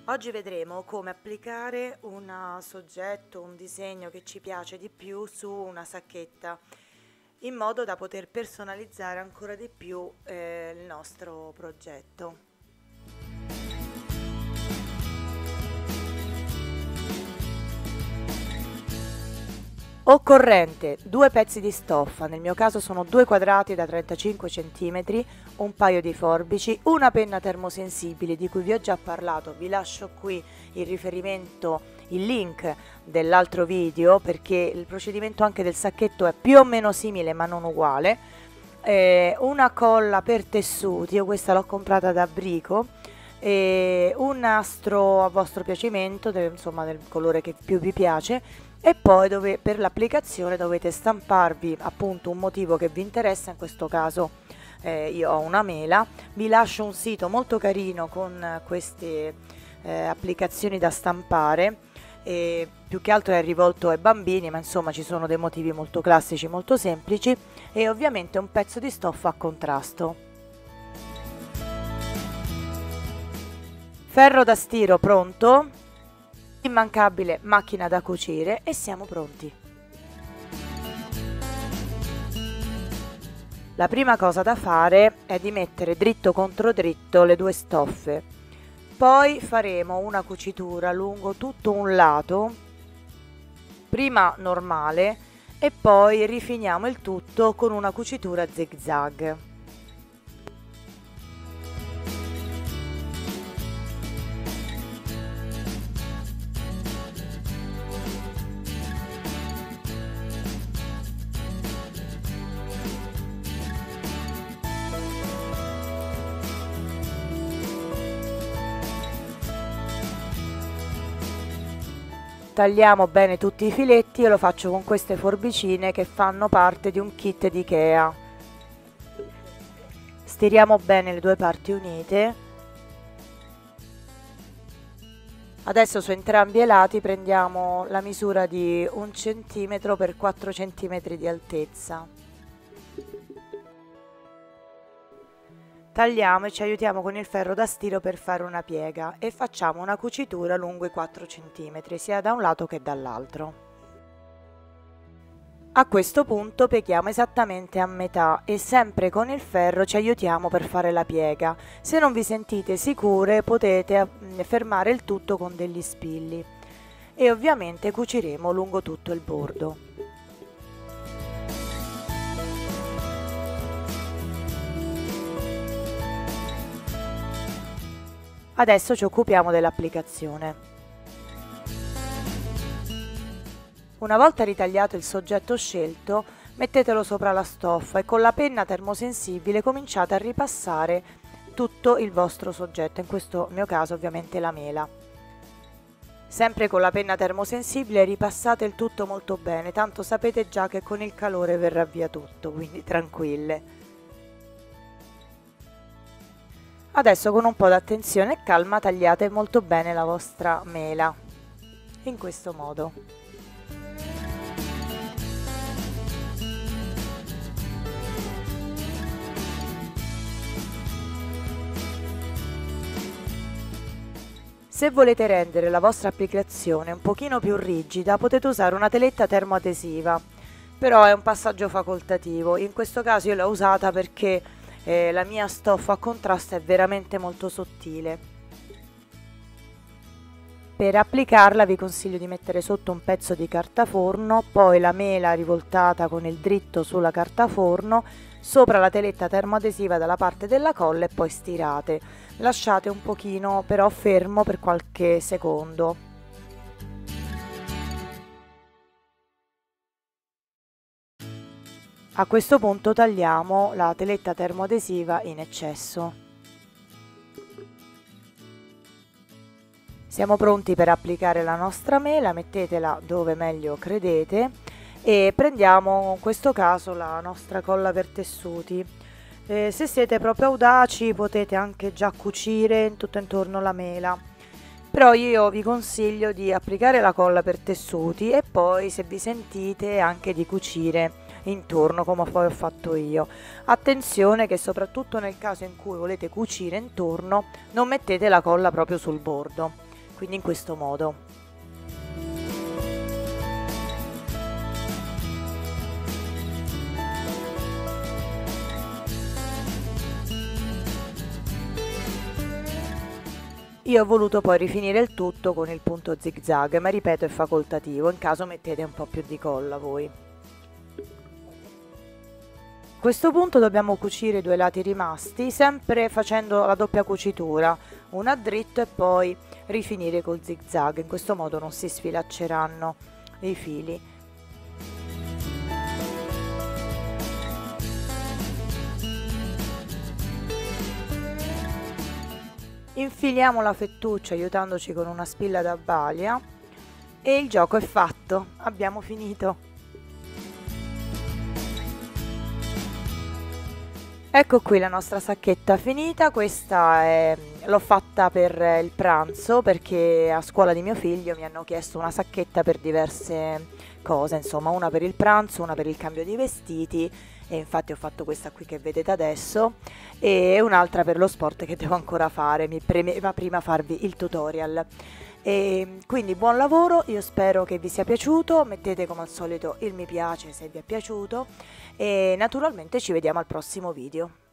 Oggi vedremo come applicare un soggetto, un disegno che ci piace di più su una sacchetta, in modo da poter personalizzare ancora di più il nostro progetto. Occorrente: 2 pezzi di stoffa, nel mio caso sono 2 quadrati da 35 cm, un paio di forbici, una penna termosensibile di cui vi ho già parlato, vi lascio qui il riferimento, il link dell'altro video, perché il procedimento anche del sacchetto è più o meno simile ma non uguale, una colla per tessuti, io questa l'ho comprata da Brico, un nastro a vostro piacimento, insomma del colore che più vi piace, e poi per l'applicazione dovete stamparvi appunto un motivo che vi interessa. In questo caso io ho una mela. Vi lascio un sito molto carino con queste applicazioni da stampare, e più che altro è rivolto ai bambini, ma insomma ci sono dei motivi molto classici, molto semplici, e ovviamente un pezzo di stoffa a contrasto. Ferro da stiro pronto, immancabile macchina da cucire, e siamo pronti. La prima cosa da fare è di mettere dritto contro dritto le due stoffe, poi faremo una cucitura lungo tutto un lato, prima normale e poi rifiniamo il tutto con una cucitura zig zag. Tagliamo bene tutti i filetti. Io lo faccio con queste forbicine che fanno parte di un kit di Ikea. Stiriamo bene le due parti unite. Adesso su entrambi i lati prendiamo la misura di 1 cm per 4 cm di altezza. Tagliamo e ci aiutiamo con il ferro da stiro per fare una piega e facciamo una cucitura lungo i 4 cm sia da un lato che dall'altro. A questo punto pieghiamo esattamente a metà e sempre con il ferro ci aiutiamo per fare la piega. Se non vi sentite sicure potete fermare il tutto con degli spilli e ovviamente cuciremo lungo tutto il bordo. Adesso ci occupiamo dell'applicazione. Una volta ritagliato il soggetto scelto, mettetelo sopra la stoffa e con la penna termosensibile cominciate a ripassare tutto il vostro soggetto, in questo mio caso ovviamente la mela. Sempre con la penna termosensibile ripassate il tutto molto bene, tanto sapete già che con il calore verrà via tutto, quindi tranquille. Adesso con un po' di attenzione e calma tagliate molto bene la vostra mela, in questo modo. Se volete rendere la vostra applicazione un pochino più rigida potete usare una teletta termoadesiva, però è un passaggio facoltativo. In questo caso io l'ho usata perché la mia stoffa a contrasto è veramente molto sottile. Per applicarla vi consiglio di mettere sotto un pezzo di carta forno, poi la mela rivoltata con il dritto sulla carta forno, sopra la teletta termoadesiva dalla parte della colla e poi stirate. Lasciate un pochino però fermo per qualche secondo. A questo punto tagliamo la teletta termoadesiva in eccesso. Siamo pronti per applicare la nostra mela, mettetela dove meglio credete e prendiamo in questo caso la nostra colla per tessuti. Se siete proprio audaci potete anche già cucire tutto intorno la mela, però io vi consiglio di applicare la colla per tessuti e poi, se vi sentite, anche di cucire intorno come poi ho fatto io. Attenzione che soprattutto nel caso in cui volete cucire intorno non mettete la colla proprio sul bordo, quindi in questo modo. Io ho voluto poi rifinire il tutto con il punto zig zag, ma ripeto è facoltativo, in caso mettete un po' più di colla voi. A questo punto dobbiamo cucire i due lati rimasti, sempre facendo la doppia cucitura, una a dritto e poi rifinire col zig zag, in questo modo non si sfilacceranno i fili. Infiliamo la fettuccia aiutandoci con una spilla da baglia e il gioco è fatto, abbiamo finito. Ecco qui la nostra sacchetta finita, l'ho fatta per il pranzo perché a scuola di mio figlio mi hanno chiesto una sacchetta per diverse cose, insomma una per il pranzo, una per il cambio di vestiti e infatti ho fatto questa qui che vedete adesso e un'altra per lo sport che devo ancora fare, mi premeva prima farvi il tutorial. E quindi buon lavoro, io spero che vi sia piaciuto, mettete come al solito il mi piace se vi è piaciuto e naturalmente ci vediamo al prossimo video.